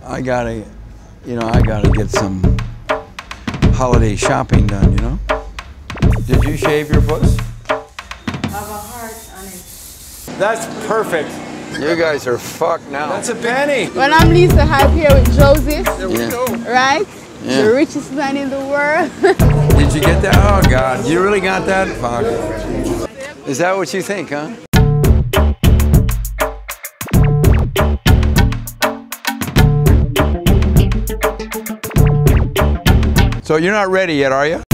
I gotta get some holiday shopping done, you know? Did you shave your puss? I have a heart on it. That's perfect. You guys are fucked now. That's a penny. When I'm Lisa Hype here with Joseph, Yeah. right? Yeah. The richest man in the world. Did you get that? Oh, God. You really got that? Fuck. Is that what you think, huh? So you're not ready yet, are you?